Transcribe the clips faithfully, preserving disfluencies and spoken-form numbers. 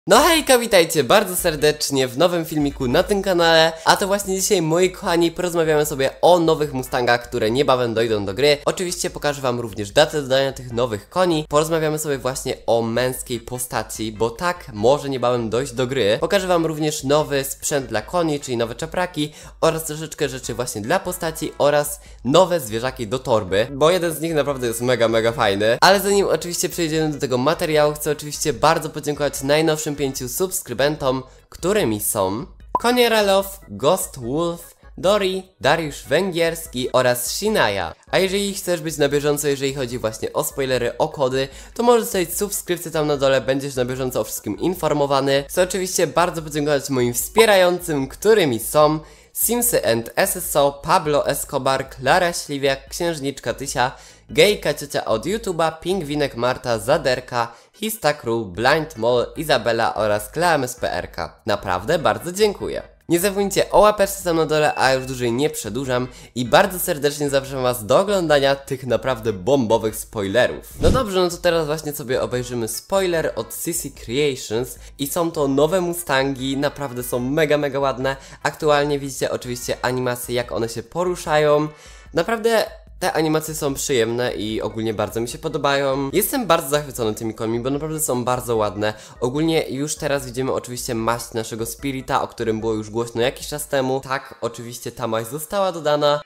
No hejka, witajcie bardzo serdecznie w nowym filmiku na tym kanale. A to właśnie dzisiaj, moi kochani, porozmawiamy sobie o nowych Mustangach, które niebawem dojdą do gry. Oczywiście pokażę wam również datę dodania tych nowych koni. Porozmawiamy sobie właśnie o męskiej postaci, bo tak może niebawem dojść do gry. Pokażę wam również nowy sprzęt dla koni, czyli nowe czapraki oraz troszeczkę rzeczy właśnie dla postaci oraz nowe zwierzaki do torby, bo jeden z nich naprawdę jest mega, mega fajny. Ale zanim oczywiście przejdziemy do tego materiału, chcę oczywiście bardzo podziękować najnowszym pięciu subskrybentom, którymi są Konieralow, Ghost Wolf, Dori, Dariusz Węgierski oraz Shinaya. A jeżeli chcesz być na bieżąco, jeżeli chodzi właśnie o spoilery, o kody, to możesz zostawić subskrypcję tam na dole, będziesz na bieżąco o wszystkim informowany. Chcę oczywiście bardzo podziękować moim wspierającym, którymi są Simsy and S S O, Pablo Escobar, Klara Śliwiak, Księżniczka Tysia, Gejka Ciocia od YouTube'a, Pingwinek Marta, Zaderka, Hista Crew, Blind Mall, Izabela oraz Kleames P R K. Naprawdę bardzo dziękuję. Nie zapomnijcie o łapeczce tam na dole, a już dłużej nie przedłużam i bardzo serdecznie zapraszam was do oglądania tych naprawdę bombowych spoilerów. No dobrze, no to teraz właśnie sobie obejrzymy spoiler od C C Creations i są to nowe Mustangi, naprawdę są mega, mega ładne. Aktualnie widzicie oczywiście animacje, jak one się poruszają. Naprawdę te animacje są przyjemne i ogólnie bardzo mi się podobają. Jestem bardzo zachwycony tymi końmi, bo naprawdę są bardzo ładne. Ogólnie już teraz widzimy oczywiście maść naszego Spirita, o którym było już głośno jakiś czas temu. Tak, oczywiście ta maść została dodana.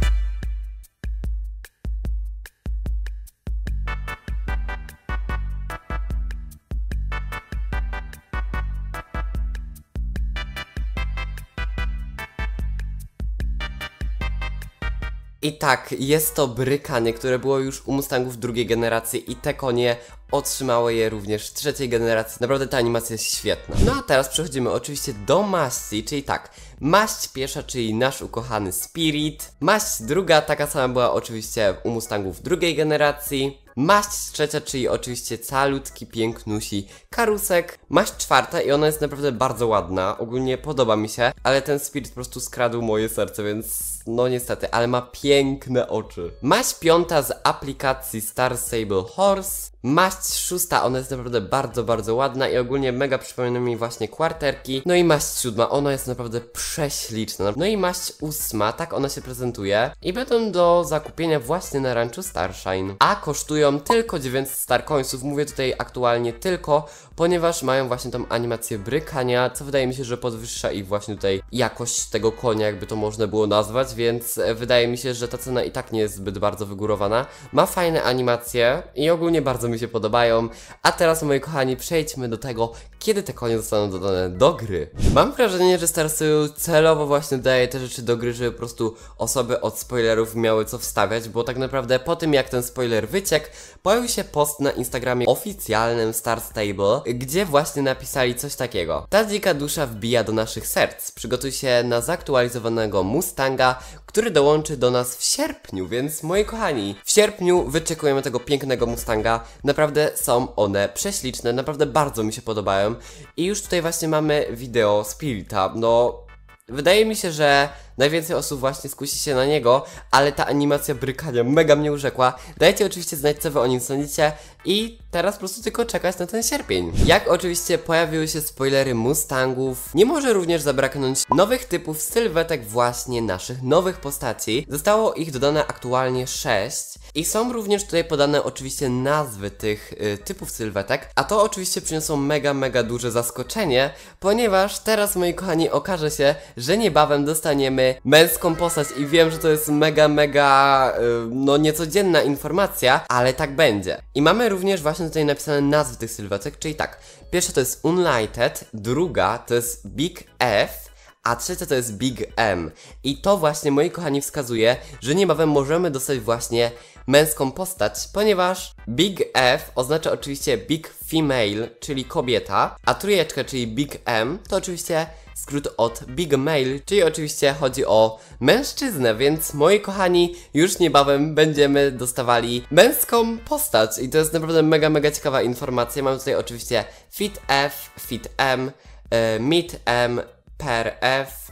I tak, jest to brykanie, które było już u Mustangów drugiej generacji i te konie otrzymały je również w trzeciej generacji. Naprawdę ta animacja jest świetna. No a teraz przechodzimy oczywiście do maści, czyli tak, maść pierwsza, czyli nasz ukochany Spirit. Maść druga, taka sama była oczywiście u Mustangów drugiej generacji. Maść trzecia, czyli oczywiście calutki, pięknusi Karusek. Maść czwarta i ona jest naprawdę bardzo ładna, ogólnie podoba mi się, ale ten Spirit po prostu skradł moje serce, więc no niestety, ale ma piękne oczy. Maść piąta z aplikacji Star Stable Horse. Maść szósta, ona jest naprawdę bardzo, bardzo ładna i ogólnie mega przypomina mi właśnie kwarterki. No i maść siódma, ona jest naprawdę prześliczna. No i maść ósma, tak ona się prezentuje i będą do zakupienia właśnie na ranczu Starshine. A kosztują tylko dziewięćset star coinsów, mówię tutaj aktualnie tylko, ponieważ mają właśnie tą animację brykania, co wydaje mi się, że podwyższa ich właśnie tutaj jakość tego konia, jakby to można było nazwać, więc wydaje mi się, że ta cena i tak nie jest zbyt bardzo wygórowana. Ma fajne animacje i ogólnie bardzo mi się podobają. A teraz, moi kochani, przejdźmy do tego, kiedy te konie zostaną dodane do gry. Mam wrażenie, że Star Stable celowo właśnie daje te rzeczy do gry, żeby po prostu osoby od spoilerów miały co wstawiać, bo tak naprawdę po tym, jak ten spoiler wyciekł, pojawił się post na Instagramie oficjalnym Star Stable, gdzie właśnie napisali coś takiego: ta dzika dusza wbija do naszych serc. Przygotuj się na zaktualizowanego Mustanga, który dołączy do nas w sierpniu, więc moi kochani, w sierpniu wyczekujemy tego pięknego Mustanga. Naprawdę są one prześliczne, naprawdę bardzo mi się podobają. I już tutaj właśnie mamy wideo Spirita. No, wydaje mi się, że najwięcej osób właśnie skusi się na niego, ale ta animacja brykania mega mnie urzekła. Dajcie oczywiście znać, co wy o nim sądzicie i teraz po prostu tylko czekać na ten sierpień. Jak oczywiście pojawiły się spoilery Mustangów, nie może również zabraknąć nowych typów sylwetek właśnie naszych nowych postaci. Zostało ich dodane aktualnie sześć i są również tutaj podane oczywiście nazwy tych y, typów sylwetek, a to oczywiście przyniosło mega, mega duże zaskoczenie, ponieważ teraz, moi kochani, okaże się, że niebawem dostaniemy męską postać i wiem, że to jest mega, mega, yy, no niecodzienna informacja, ale tak będzie. I mamy również właśnie tutaj napisane nazwy tych sylwetek, czyli tak, pierwsza to jest Unlighted, druga to jest Big F, a trzecia to jest Big M. I to właśnie, moi kochani, wskazuje, że niebawem możemy dostać właśnie męską postać, ponieważ Big F oznacza oczywiście Big Female, czyli kobieta, a trójeczka, czyli Big M, to oczywiście skrót od Big Male, czyli oczywiście chodzi o mężczyznę, więc moi kochani, już niebawem będziemy dostawali męską postać i to jest naprawdę mega, mega ciekawa informacja. Mamy tutaj oczywiście Fit F, Fit M, y, Mid M, Per F,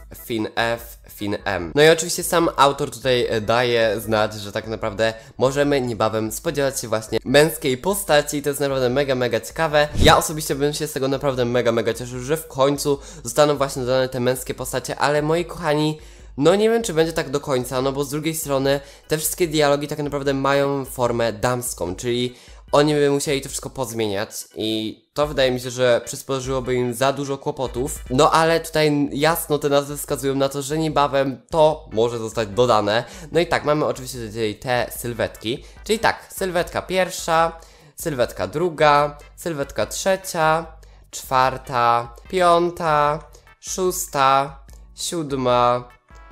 Fin F, Fin M. No i oczywiście sam autor tutaj daje znać, że tak naprawdę możemy niebawem spodziewać się właśnie męskiej postaci. To jest naprawdę mega, mega ciekawe. Ja osobiście bym się z tego naprawdę mega, mega cieszył, że w końcu zostaną właśnie dodane te męskie postacie, ale moi kochani, no nie wiem, czy będzie tak do końca, no bo z drugiej strony te wszystkie dialogi tak naprawdę mają formę damską, czyli oni by musieli to wszystko pozmieniać i to wydaje mi się, że przysporzyłoby im za dużo kłopotów. No ale tutaj jasno te nazwy wskazują na to, że niebawem to może zostać dodane. No i tak, mamy oczywiście tutaj te sylwetki, czyli tak, sylwetka pierwsza, sylwetka druga, sylwetka trzecia, czwarta, piąta, szósta, siódma,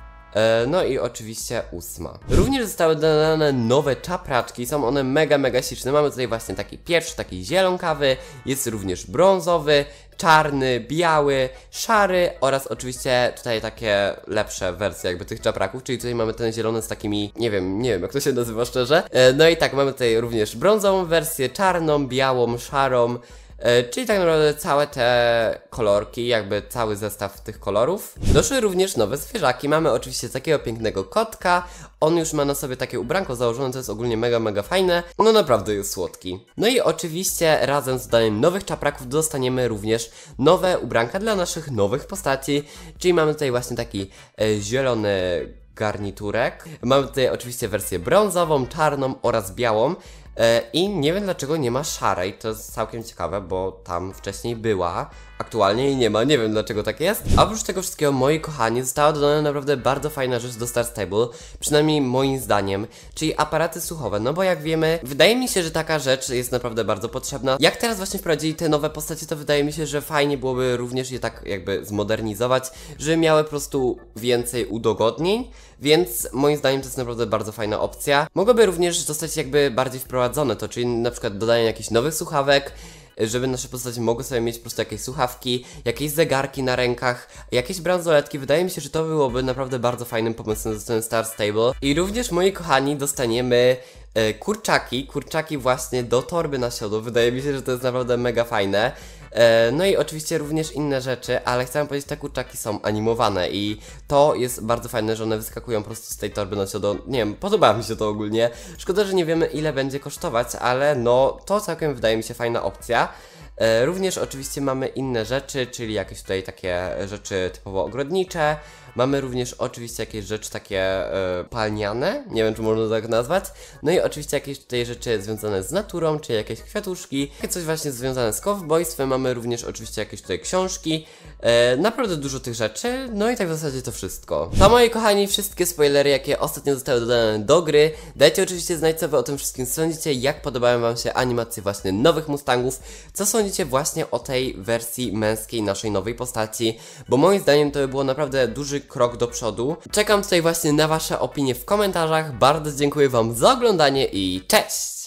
no i oczywiście ósma. Również zostały dodane nowe czapraczki, są one mega, mega śliczne. Mamy tutaj właśnie taki pierwszy, taki zielonkawy, jest również brązowy, czarny, biały, szary oraz oczywiście tutaj takie lepsze wersje jakby tych czapraków, czyli tutaj mamy ten zielony z takimi, nie wiem, nie wiem jak to się nazywa szczerze. No i tak, mamy tutaj również brązową wersję, czarną, białą, szarą. E, czyli tak naprawdę całe te kolorki, jakby cały zestaw tych kolorów. Doszły również nowe zwierzaki, mamy oczywiście takiego pięknego kotka. On już ma na sobie takie ubranko założone, co jest ogólnie mega, mega fajne. No naprawdę jest słodki. No i oczywiście razem z dodaniem nowych czapraków dostaniemy również nowe ubranka dla naszych nowych postaci. Czyli mamy tutaj właśnie taki e, zielony garniturek. Mamy tutaj oczywiście wersję brązową, czarną oraz białą. I nie wiem dlaczego nie ma szarej, to jest całkiem ciekawe, bo tam wcześniej była, aktualnie jej nie ma, nie wiem dlaczego tak jest. A oprócz tego wszystkiego, moi kochani, została dodana naprawdę bardzo fajna rzecz do Star Stable, przynajmniej moim zdaniem, czyli aparaty słuchowe, no bo jak wiemy, wydaje mi się, że taka rzecz jest naprawdę bardzo potrzebna. Jak teraz właśnie wprowadzili te nowe postacie, to wydaje mi się, że fajnie byłoby również je tak jakby zmodernizować, żeby miały po prostu więcej udogodnień, więc moim zdaniem to jest naprawdę bardzo fajna opcja. Mogłoby również zostać jakby bardziej wprowadzone to, czyli na przykład dodanie jakichś nowych słuchawek, żeby nasze postacie mogły sobie mieć po prostu jakieś słuchawki, jakieś zegarki na rękach, jakieś bransoletki. Wydaje mi się, że to byłoby naprawdę bardzo fajnym pomysłem ze strony Star Stable. I również, moi kochani, dostaniemy e, kurczaki, kurczaki właśnie do torby na siodło. Wydaje mi się, że to jest naprawdę mega fajne. E, no i oczywiście również inne rzeczy, ale chcę powiedzieć, te kurczaki są animowane i to jest bardzo fajne, że one wyskakują po prostu z tej torby na siodło. Nie wiem, podoba mi się to ogólnie. Szkoda, że nie wiemy ile będzie kosztować, ale no to całkiem wydaje mi się fajna opcja. E, również oczywiście mamy inne rzeczy, czyli jakieś tutaj takie rzeczy typowo ogrodnicze. Mamy również oczywiście jakieś rzeczy takie e, palniane, nie wiem czy można tak nazwać. No i oczywiście jakieś tutaj rzeczy związane z naturą, czyli jakieś kwiatuszki, coś właśnie związane z cowboystwem. Mamy również oczywiście jakieś tutaj książki, e, naprawdę dużo tych rzeczy. No i tak w zasadzie to wszystko. To, moi kochani, wszystkie spoilery, jakie ostatnio zostały dodane do gry. Dajcie oczywiście znać, co wy o tym wszystkim sądzicie, jak podobają wam się animacje właśnie nowych Mustangów, co sądzicie właśnie o tej wersji męskiej naszej nowej postaci, bo moim zdaniem to by było naprawdę duży krok do przodu. Czekam tutaj właśnie na wasze opinie w komentarzach. Bardzo dziękuję wam za oglądanie i cześć!